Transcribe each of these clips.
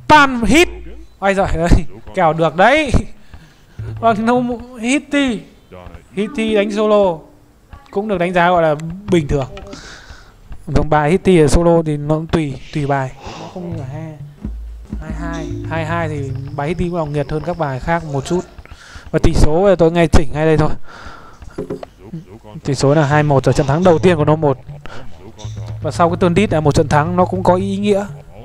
Pan hit. Ôi giời ơi, kèo được đấy. Vâng, no Hitty. Hitty đánh solo cũng được đánh giá gọi là bình thường. Vâng, bài Hitty ở solo thì nó tùy bài. Nó không như là 22 thì bài Hitty cũng lòng nghiệt hơn các bài khác một chút. Và tỷ số tôi ngay chỉnh ngay đây thôi. Tỷ số là 2-1 ở trận thắng đầu tiên của No 1. Và sau cái turn đít là một trận thắng nó cũng có ý nghĩa.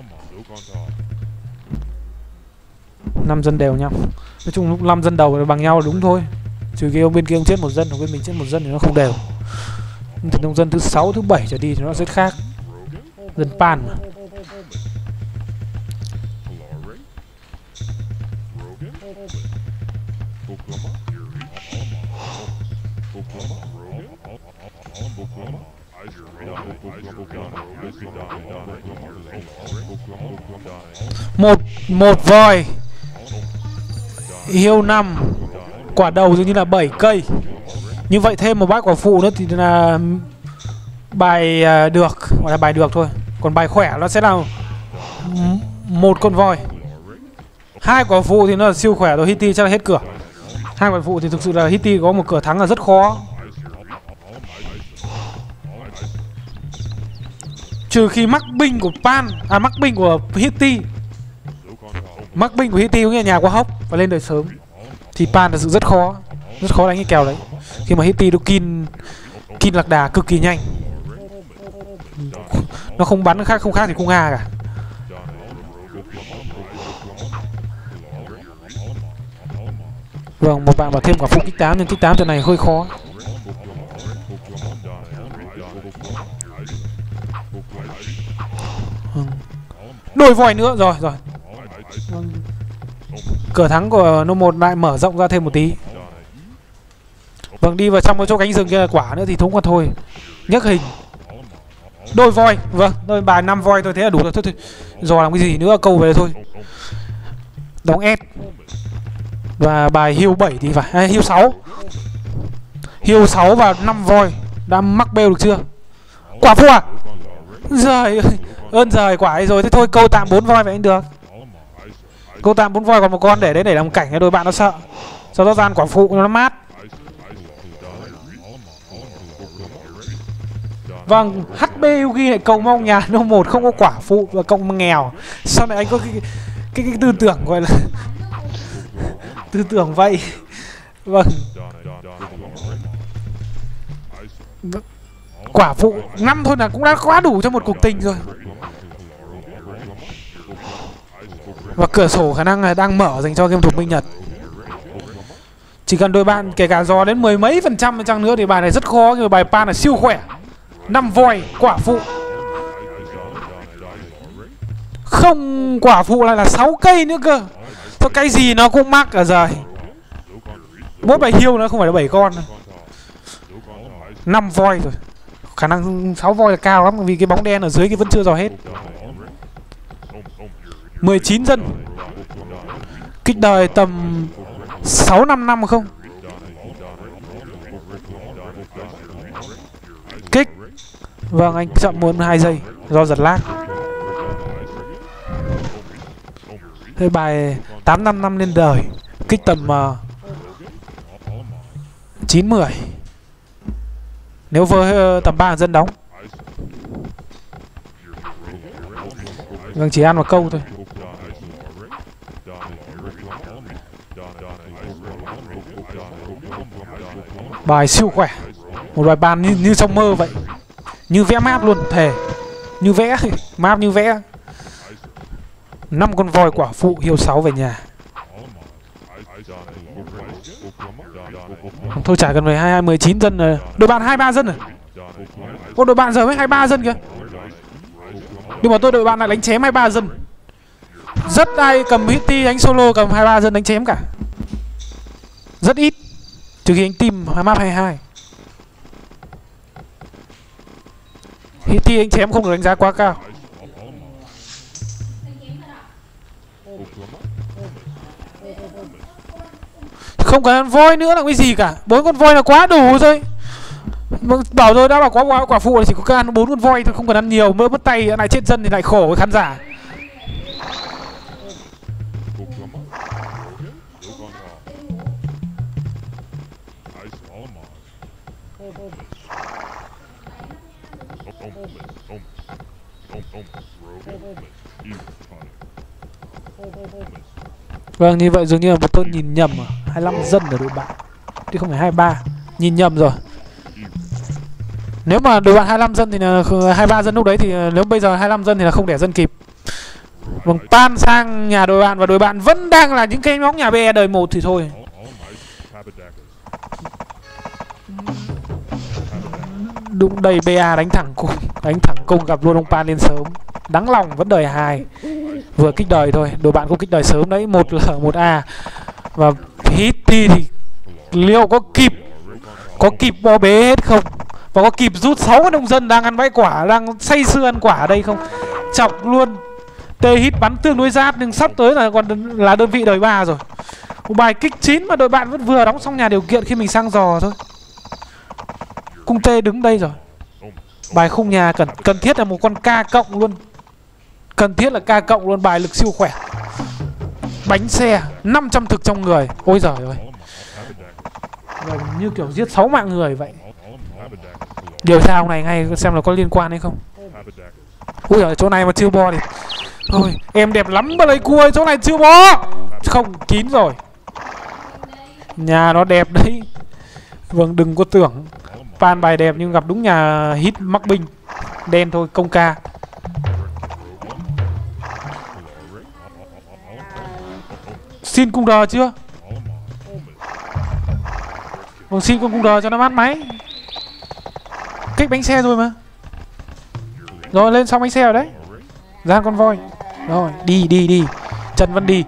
5 dân đều nhau. Nói chung lúc 5 dân đầu bằng nhau là đúng thôi. Trừ khi ông bên kia ông chết một dân, ông bên mình chết một dân thì nó không đều. Nhưng từ nông dân thứ 6, thứ 7 trở đi thì nó sẽ khác. Dân Pan mà. Một voi hiêu 5, quả đầu dường như là 7 cây. Như vậy thêm một bát quả phụ nữa thì là bài được, gọi là bài được thôi. Còn bài khỏe nó sẽ là một con voi. 2 quả phụ thì nó là siêu khỏe rồi. Hitty chắc là hết cửa. 2 quả phụ thì thực sự là Hitty có một cửa thắng là rất khó. Trừ khi mắc binh của Pan, mắc binh của Hitty. Mắc binh của Hitty cũng như nhà quá hốc và lên đời sớm thì Pan thật sự rất khó đánh cái kèo đấy. Khi mà Hitty nó kin lạc đà cực kỳ nhanh. Nó không bắn không khác thì cung A cả. Vâng, một bạn bảo thêm quả phụ kích 8 nhưng kích 8 trận này hơi khó. Đổi voi nữa rồi. Cửa thắng của No 1 lại mở rộng ra thêm một tí. Vâng, đi vào trong cái chỗ cánh rừng kia là quả nữa thì thúng qua thôi. Nhấc hình. Đôi voi. Vâng, đôi bài 5 voi thôi, thế là đủ rồi. Thôi. Dò làm cái gì nữa, câu về thôi. Đóng S. Và bài hiêu 7 thì phải, hiêu 6. Hiêu 6 và 5 voi. Đã mắc bêu được chưa? Quả phụ à? Giời ơi, ơn giời quả ấy rồi. Thế thôi câu tạm 4 voi vậy anh được. Câu tạm 4 voi còn một con để đấy để làm cảnh cho đôi bạn nó sợ. Cho rõ ràng quả phụ nó mát. Vâng, HB Yugi lại cầu mong nhà No 1 không có quả phụ và cộng nghèo. Sao lại anh có cái tư tưởng gọi là tư tưởng vậy. Vâng. Quả phụ 5 thôi là cũng đã quá đủ cho một cuộc tình rồi. Và cửa sổ khả năng là đang mở dành cho game thủ Minh Nhật. Chỉ cần đôi bạn kể cả dò đến 10 mấy % chăng nữa thì bài này rất khó. Nhưng bài Pan là siêu khỏe. 5 voi, quả phụ. Không, quả phụ lại là 6 cây nữa cơ. Thôi cái gì nó cũng mắc cả rồi. Mỗi bài hiêu nó không phải là 7 con. 5 voi rồi. Khả năng 6 voi là cao lắm vì cái bóng đen ở dưới kia vẫn chưa dò hết. 19 dân. Kích đời tầm 6-5 năm không? Kích. Vâng, anh chậm muốn 2 giây do giật lag. Thế bài 8-5 năm lên đời. Kích tầm 9-10. Nếu với tầm 3 dân đóng. Vâng, chỉ ăn một câu thôi. Bài siêu khỏe. Một bài bàn như trong mơ vậy. Như vẽ map luôn, thề. Như vẽ, map như vẽ. 5 con voi quả phụ hiêu 6 về nhà. Thôi chả cần phải 19 dân rồi. Đội bạn 23 dân rồi. Ô, đội bạn giờ mới 23 dân kìa. Nhưng mà đội bạn lại đánh chém 23 dân. Rất ai cầm Hitty đánh solo cầm 23 dân đánh chém cả. Rất ít. Trừ khi anh team map 22. Hitty anh chém không được đánh giá quá cao. Không cần voi nữa là cái gì cả. 4 con voi là quá đủ rồi. Bảo rồi, đã bảo có quả phụ là chỉ có ăn 4 con voi thôi, không cần ăn nhiều. Mỡ mất tay lại chết dân thì lại khổ với khán giả. Vâng, như vậy dường như là một tôi nhìn nhầm à. 25 dân ở đội bạn chứ không phải 23. Nhìn nhầm rồi. Nếu mà đội bạn 25 dân thì là 23 dân lúc đấy, thì nếu bây giờ 25 dân thì là không để dân kịp. Vâng, pan sang nhà đội bạn và đội bạn vẫn đang là những cái nhóm nhà BE đời 1 thì thôi. Đúng đây, BA đánh thẳng cung gặp luôn ông pan lên sớm. Đắng lòng vẫn đời 2. Vừa kích đời thôi, đội bạn cũng kích đời sớm đấy, 1L1A. Và hit thì liệu có kịp bo bế hết không? Và có kịp rút 6 cái nông dân đang ăn bãi quả, đang say sưa ăn quả ở đây không? Chọc luôn. T-hit bắn tương đối rát nhưng sắp tới là còn là đơn vị đời 3 rồi. Một bài kích 9 mà đội bạn vẫn vừa đóng xong nhà điều kiện khi mình sang dò thôi. Cung T đứng đây rồi. Bài khung nhà cần thiết là một con K cộng luôn. Cần thiết là K cộng luôn, bài lực siêu khỏe. Bánh xe 500 thực trong người. Ôi giời ơi. Như kiểu giết 6 mạng người vậy. Điều tra ông này ngay xem là có liên quan hay không. Ui giời, chỗ này mà chưa bo thì thôi, em đẹp lắm mà lấy cua, chỗ này chưa bo. Không, kín rồi. Nhà nó đẹp đấy. Vâng, đừng có tưởng pan bài đẹp nhưng gặp đúng nhà hit mắc binh. Đen thôi, công ca. Xin cung đờ chưa? Vâng, xin cung đờ cho nó mát máy. Kích bánh xe rồi mà. Rồi, lên xong bánh xe rồi đấy. Gian con voi. Rồi, đi. Trần Văn đi.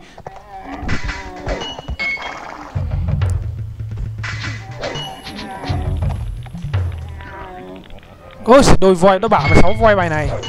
Ôi, đôi voi nó bảo là 6 voi bài này.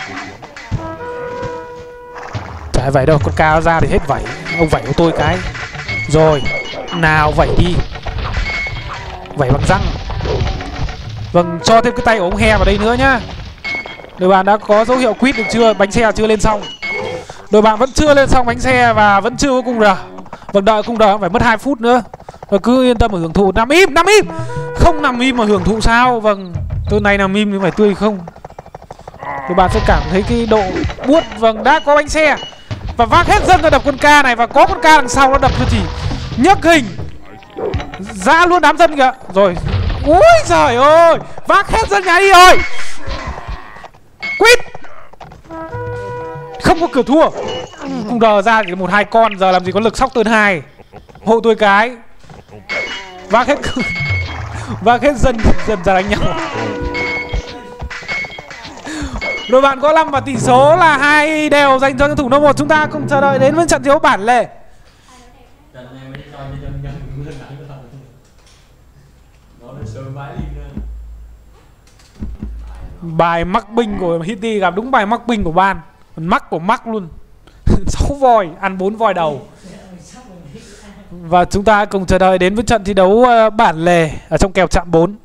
Chả vẩy đâu, con cao ra thì hết vẩy. Ông vẩy của tôi cái. Rồi, nào vẩy đi. Vẩy bằng răng. Vâng, cho thêm cái tay của ông he vào đây nữa nhá. Đội bạn đã có dấu hiệu quýt được chưa? Bánh xe chưa lên xong. Đội bạn vẫn chưa lên xong bánh xe và vẫn chưa có cung đờ. Vâng, đợi cung đờ phải mất 2 phút nữa. Và cứ yên tâm mà hưởng thụ. Nằm im. Không nằm im mà hưởng thụ sao? Vâng, tôi này nằm im thì phải tươi không. Đội bạn sẽ cảm thấy cái độ buốt. Vâng, đã có bánh xe và vác hết dân ra đập con ca này. Và có con ca đằng sau nó đập cho chỉ nhấc hình ra luôn đám dân kìa. Rồi, ui giời ơi, vác hết dân nhà đi rồi. Quýt. Không có cửa thua. Cung đờ ra thì 1-2 con. Giờ làm gì có lực sóc tơn 2. Hộ tôi cái. Vác hết dân ra đánh nhau. Đội bạn có 5 và tỷ số là 2 đều dành cho thủ nô 1. Chúng ta cùng chờ đợi đến với trận đấu bản lề. Bài mắc binh của Hitty gặp đúng bài mắc binh của ban. Mắc của mắc luôn. 6 voi, ăn 4 voi đầu. Và chúng ta cùng chờ đợi đến với trận thi đấu bản lề ở trong kèo chạm 4.